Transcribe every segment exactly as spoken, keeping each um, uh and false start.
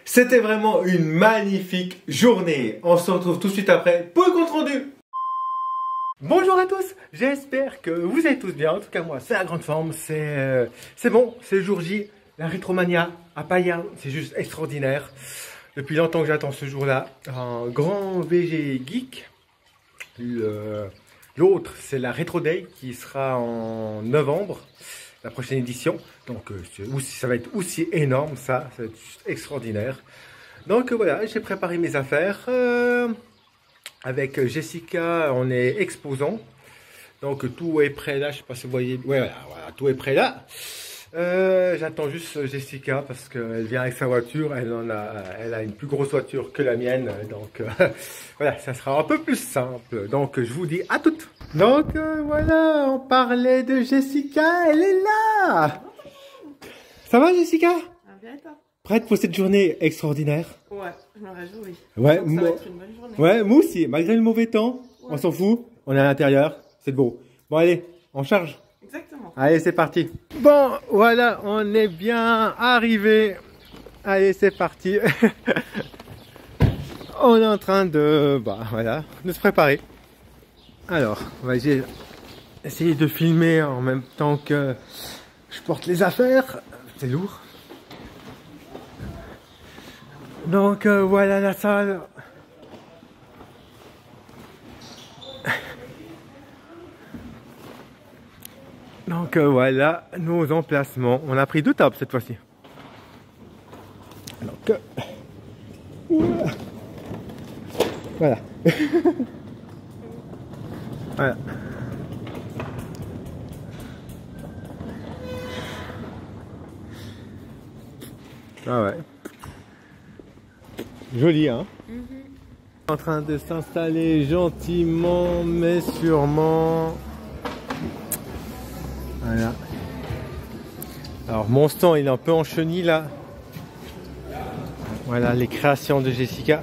C'était vraiment une magnifique journée. On se retrouve tout de suite après pour le compte rendu. Bonjour à tous, j'espère que vous allez tous bien. En tout cas moi c'est la grande forme, c'est euh, c'est bon, c'est le jour J. La Rétromania à Payerne, c'est juste extraordinaire. Depuis longtemps que j'attends ce jour-là. Un grand V G geek. L'autre c'est la Retro Day qui sera en novembre, la prochaine édition. Donc euh, ça va être aussi énorme, ça, ça va être juste extraordinaire. Donc euh, voilà, j'ai préparé mes affaires. Euh, avec Jessica, on est exposant. Donc tout est prêt là, je sais pas si vous voyez. Ouais, voilà, voilà, tout est prêt là. Euh, J'attends juste Jessica parce qu'elle vient avec sa voiture. Elle en a, elle a une plus grosse voiture que la mienne. Donc euh, voilà, ça sera un peu plus simple. Donc je vous dis à toutes. Donc euh, voilà, on parlait de Jessica, elle est là. Ça va Jessica? Ah, bien et toi? Prête pour cette journée extraordinaire? Ouais, je me réjouis. Ouais, Donc, ça va être une bonne journée. Ouais, moi aussi, malgré le mauvais temps, ouais. On s'en fout, on est à l'intérieur, c'est beau. Bon allez, on charge. Exactement. Allez, c'est parti. Bon, voilà, on est bien arrivé. Allez, c'est parti. On est en train de, bah voilà, de se préparer. Alors, on va essayer de filmer en même temps que je porte les affaires. C'est lourd. Donc euh, voilà la salle. Donc euh, voilà nos emplacements. On a pris deux tables cette fois-ci. Donc euh, voilà. Voilà. Ah ouais. Joli, hein? Mm-hmm. En train de s'installer gentiment, mais sûrement. Voilà. Alors mon stand il est un peu en chenille là. Voilà les créations de Jessica.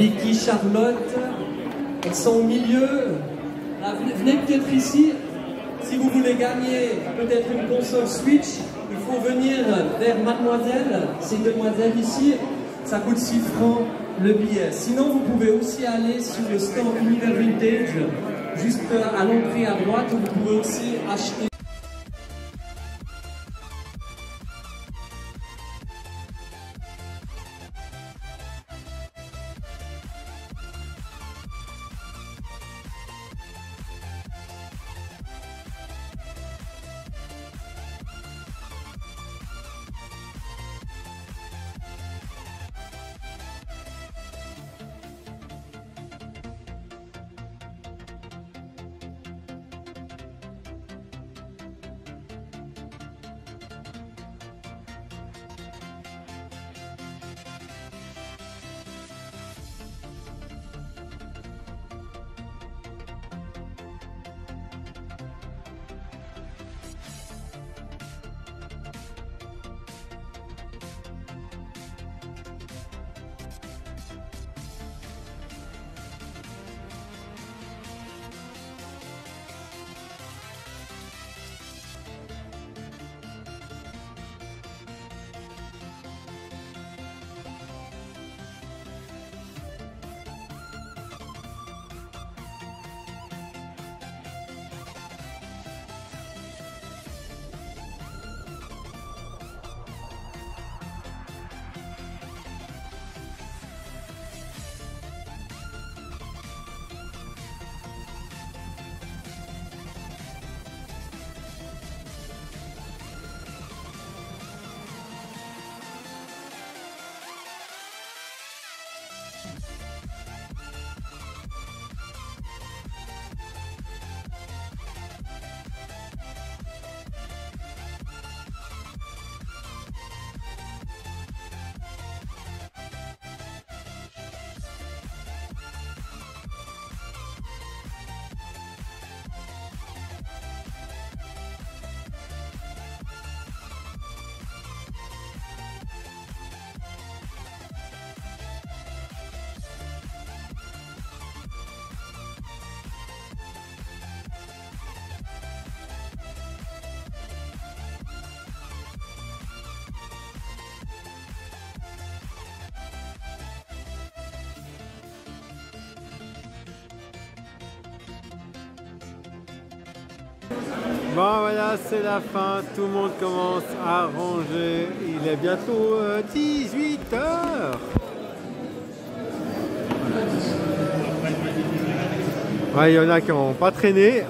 Vicky, Charlotte, elles sont au milieu. Là, venez venez peut-être ici. Si vous voulez gagner peut-être une console Switch, il faut venir vers Mademoiselle, ces demoiselles ici. Ça coûte six francs le billet. Sinon, vous pouvez aussi aller sur le stand Univers Vintage, juste à l'entrée à droite, où vous pouvez aussi acheter. Bon voilà, c'est la fin, tout le monde commence à ranger, il est bientôt euh, dix-huit heures. Ouais, il y en a qui n'ont pas traîné.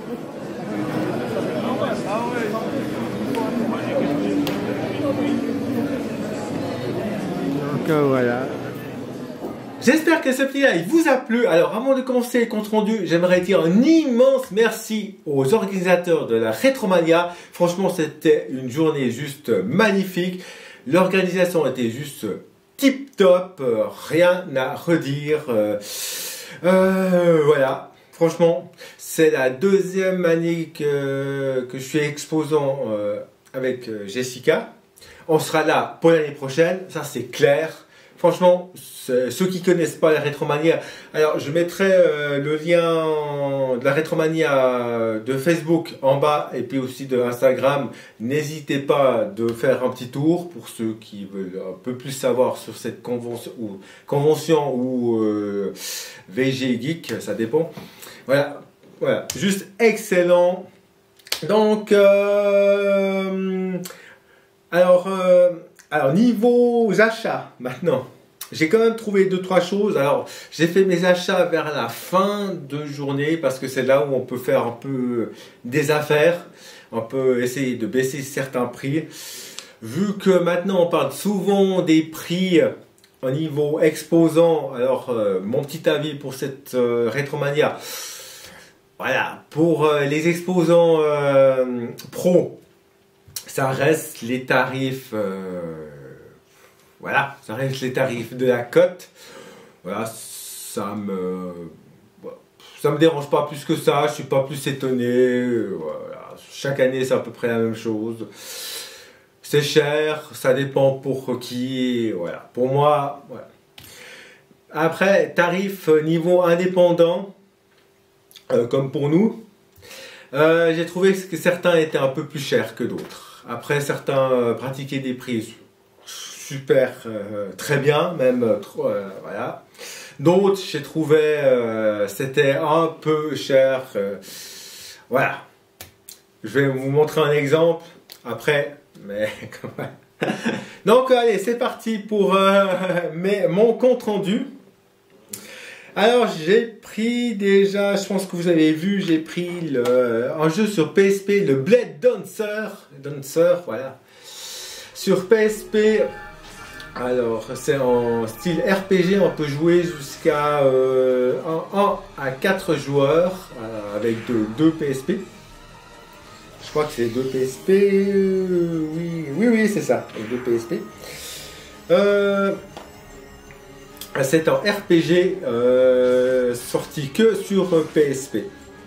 Donc euh, voilà. J'espère que ce petit live vous a plu. Alors avant de commencer le compte rendu, j'aimerais dire un immense merci aux organisateurs de la Retromania. Franchement, c'était une journée juste magnifique. L'organisation était juste tip top, euh, rien à redire. Euh, euh, voilà, franchement, c'est la deuxième année que, que je suis exposant euh, avec euh, Jessica. On sera là pour l'année prochaine, ça c'est clair. Franchement, ceux qui connaissent pas la Retromania, alors je mettrai euh, le lien de la Retromania de Facebook en bas et puis aussi de Instagram. N'hésitez pas de faire un petit tour pour ceux qui veulent un peu plus savoir sur cette convention ou, convention ou euh, V G Geek, ça dépend. Voilà, voilà, juste excellent. Donc, euh, alors... Euh, Alors, niveau achats, maintenant, j'ai quand même trouvé deux trois choses. Alors, j'ai fait mes achats vers la fin de journée parce que c'est là où on peut faire un peu des affaires. On peut essayer de baisser certains prix. Vu que maintenant, on parle souvent des prix au niveau exposant, alors, euh, mon petit avis pour cette euh, Retromania. Voilà, pour euh, les exposants euh, pro, ça reste les tarifs, euh, voilà, ça reste les tarifs de la cote. Voilà, ça me, ça me dérange pas plus que ça. Je suis pas plus étonné. Voilà, chaque année c'est à peu près la même chose. C'est cher, ça dépend pour qui. Voilà, pour moi, voilà. Après, tarif niveau indépendant, euh, comme pour nous, euh, j'ai trouvé que certains étaient un peu plus chers que d'autres. Après, certains euh, pratiquaient des prix super, euh, très bien, même, euh, voilà. D'autres, j'ai trouvé, euh, c'était un peu cher. Euh, voilà. Je vais vous montrer un exemple après, mais quand même. Donc, allez, c'est parti pour euh, mes, mon compte rendu. Alors, j'ai pris déjà, je pense que vous avez vu, j'ai pris le, un jeu sur P S P, le Blade Dancer. Dancer, voilà. Sur P S P. Alors, c'est en style R P G, on peut jouer jusqu'à euh, un à quatre joueurs euh, avec deux P S P. Je crois que c'est deux P S P, euh, oui, oui, oui, c'est ça, avec deux P S P. Euh, c'est en R P G euh, sorti que sur P S P.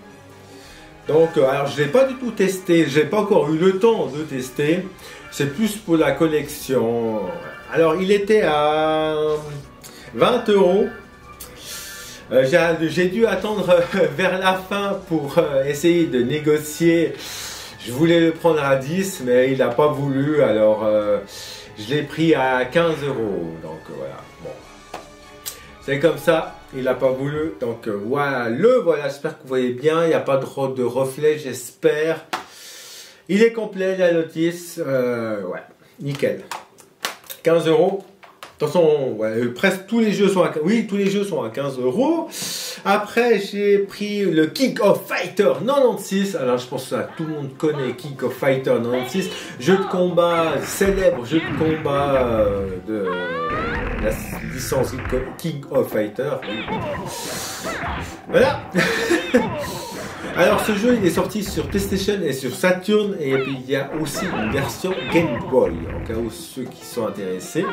Donc, alors je ne l'ai pas du tout testé, j'ai pas encore eu le temps de tester. C'est plus pour la collection. Alors, il était à vingt euros. Euh, j'ai dû attendre vers la fin pour euh, essayer de négocier. Je voulais le prendre à dix, mais il n'a pas voulu. Alors, euh, je l'ai pris à quinze euros. Donc, voilà. Bon. C'est comme ça. Il n'a pas voulu. Donc, euh, voilà. Le voilà. J'espère que vous voyez bien. Il n'y a pas de, de reflet, j'espère. Il est complet, la notice. Euh, ouais. Nickel. quinze euros. Attention, ouais, presque tous les jeux sont à, oui, tous les jeux sont à quinze euros. Après, j'ai pris le King of Fighter quatre-vingt-seize. Alors, je pense que tout le monde connaît King of Fighter quatre-vingt-seize. Jeu de combat, célèbre jeu de combat euh, de la licence King of Fighter. Voilà. Alors, ce jeu, il est sorti sur PlayStation et sur Saturn. Et puis, il y a aussi une version Game Boy, en cas où ceux qui sont intéressés.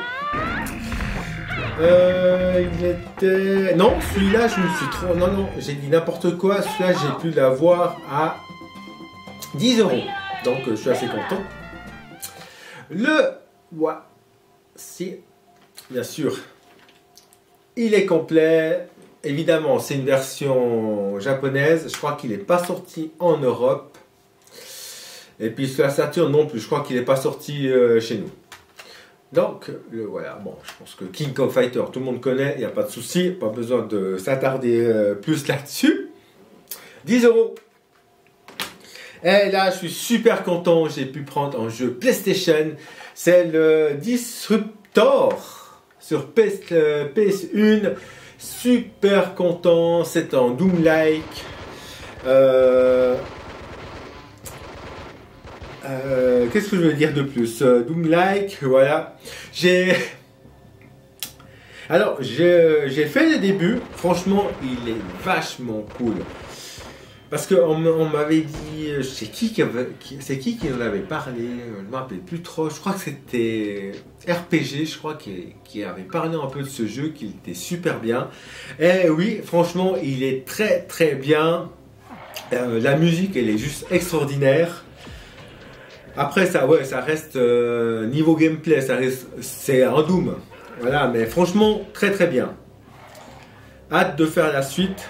Euh, il était... Non, celui-là, je me suis trop... Non, non, j'ai dit n'importe quoi. Celui-là, j'ai pu l'avoir à dix euros. Donc, je suis assez content. Le... Voici. Bien sûr. Il est complet. Évidemment, c'est une version japonaise. Je crois qu'il n'est pas sorti en Europe. Et puis, sur la Saturn non plus. Je crois qu'il n'est pas sorti euh, chez nous. Donc, le, voilà, bon, je pense que King of Fighter, tout le monde connaît, il n'y a pas de souci, pas besoin de s'attarder euh, plus là-dessus. dix euros. Et là, je suis super content, j'ai pu prendre un jeu PlayStation, c'est le Disruptor sur P S, euh, P S un. Super content, c'est un Doom-like. Euh, Euh, Qu'est-ce que je veux dire de plus? euh, Doom-like, voilà. J'ai... Alors, j'ai fait le début. Franchement, il est vachement cool. Parce qu'on on, m'avait dit... C'est qui qui, avait, qui, c'est qui qui en avait parlé? Je ne me rappelle plus trop. Je crois que c'était R P G, je crois, qui, qui avait parlé un peu de ce jeu, qu'il était super bien. Et oui, franchement, il est très très bien. Euh, la musique, elle est juste extraordinaire. Après ça, ouais, ça reste euh, niveau gameplay, ça reste, c'est un Doom, voilà, mais franchement très très bien. Hâte de faire la suite.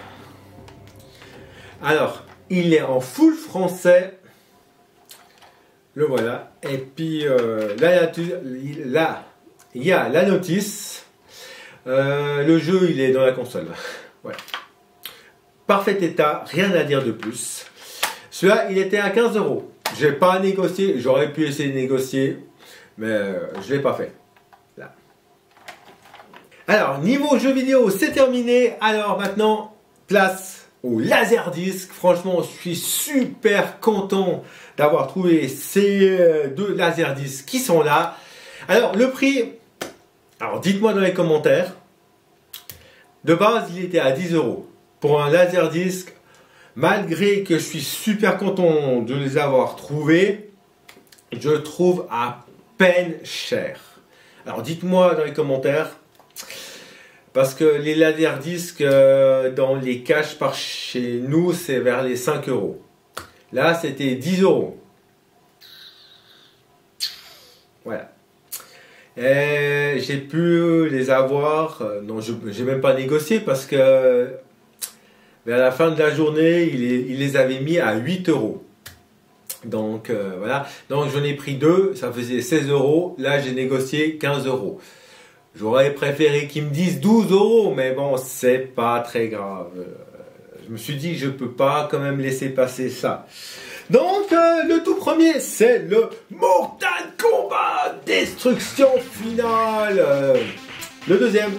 Alors, il est en full français, le voilà. Et puis euh, là, là, il y a la notice. Euh, le jeu, il est dans la console. Ouais. Parfait état, rien à dire de plus. Celui-là, il était à quinze euros. J'ai pas négocié, j'aurais pu essayer de négocier, mais euh, je l'ai pas fait. Là. Alors, niveau jeux vidéo, c'est terminé. Alors maintenant, place au Laserdisc. Franchement, je suis super content d'avoir trouvé ces deux Laserdiscs qui sont là. Alors, le prix, alors dites-moi dans les commentaires. De base, il était à dix euros. Pour un Laserdisc, malgré que je suis super content de les avoir trouvés, je trouve à peine cher. Alors dites-moi dans les commentaires, parce que les Laserdiscs euh, dans les caches par chez nous, c'est vers les cinq euros. Là, c'était dix euros. Voilà. Et j'ai pu les avoir, euh, non, je n'ai même pas négocié parce que vers la fin de la journée, il, est, il les avait mis à huit euros. Donc euh, voilà, donc j'en ai pris deux, ça faisait seize euros, là j'ai négocié quinze euros. J'aurais préféré qu'ils me disent douze euros, mais bon, c'est pas très grave. Je me suis dit, je peux pas quand même laisser passer ça. Donc, euh, le tout premier, c'est le Mortal Kombat Destruction Finale. Euh, le deuxième,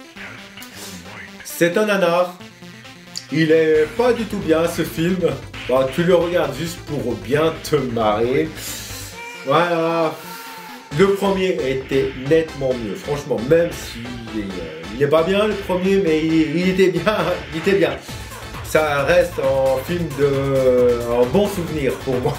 c'est un nanar. Il est pas du tout bien, ce film. Bon, tu le regardes juste pour bien te marrer. Voilà. Le premier était nettement mieux, franchement, même s'il est, euh, il est pas bien le premier, mais il, il était bien, il était bien. Ça reste un film de, un bon souvenir pour moi.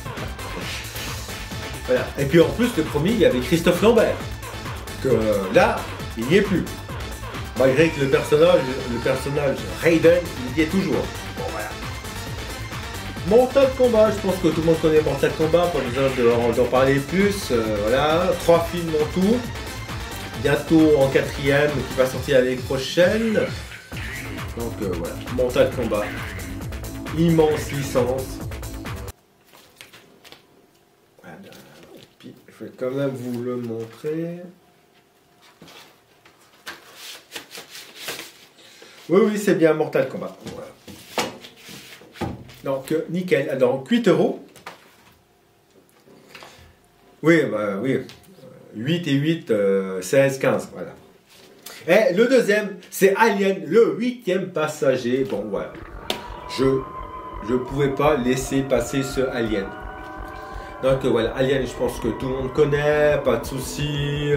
Voilà. Et puis en plus, le premier, il y avait Christophe Lambert, que là, il n'y est plus. Malgré que le personnage, le personnage Raiden, il y est toujours. Bon, voilà. Mortal Kombat, je pense que tout le monde connaît Mortal Kombat, pas besoin d'en parler plus. Euh, voilà, trois films en tout. Bientôt en quatrième qui va sortir l'année prochaine. Donc euh, voilà, Mortal Kombat. Immense licence. Voilà. Et puis, je vais quand même vous le montrer. Oui, oui, c'est bien Mortal Kombat. Voilà. Donc, euh, nickel. Donc, huit euros. Oui, bah oui. huit et huit, euh, seize, quinze. Voilà. Et le deuxième, c'est Alien, le huitième passager. Bon, voilà. Je ne pouvais pas laisser passer ce Alien. Donc, euh, voilà. Alien, je pense que tout le monde connaît. Pas de souci.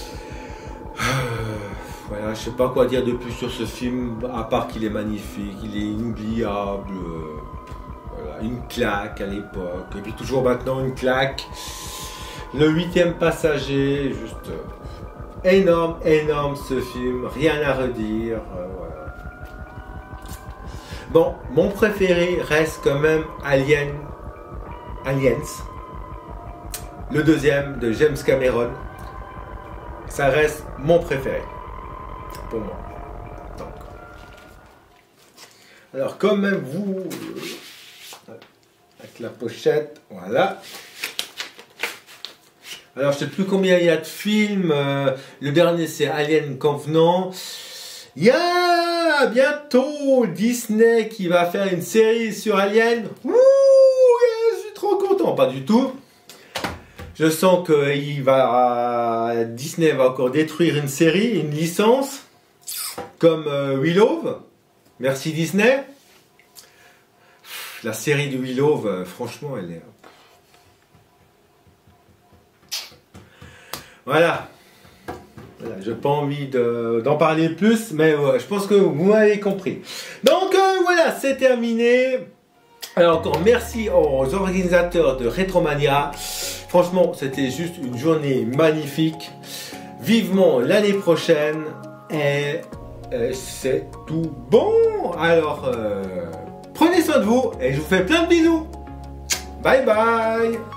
Voilà, je sais pas quoi dire de plus sur ce film, à part qu'il est magnifique, il est inoubliable. Voilà, une claque à l'époque, et puis toujours maintenant une claque. Le huitième passager, juste euh, énorme, énorme ce film, rien à redire. Euh, voilà. Bon, mon préféré reste quand même Alien, Aliens, le deuxième de James Cameron. Ça reste mon préféré. Pour moi. Donc. Alors, quand même, vous, euh, avec la pochette, voilà. Alors, je ne sais plus combien il y a de films. Euh, le dernier, c'est Alien Covenant. Il y a bientôt Disney qui va faire une série sur Alien. Ouh, je suis trop content. Pas du tout. Je sens que il va, Disney va encore détruire une série, une licence. Comme euh, Willow, merci Disney. La série de Willow, euh, franchement, elle est... Voilà. Voilà, j'ai pas envie de, d'en parler plus, mais euh, je pense que vous m'avez compris. Donc euh, voilà, c'est terminé. Alors encore merci aux organisateurs de Retromania. Franchement, c'était juste une journée magnifique. Vivement l'année prochaine. Et... Euh, c'est tout bon. Alors, euh, prenez soin de vous et je vous fais plein de bisous. Bye bye.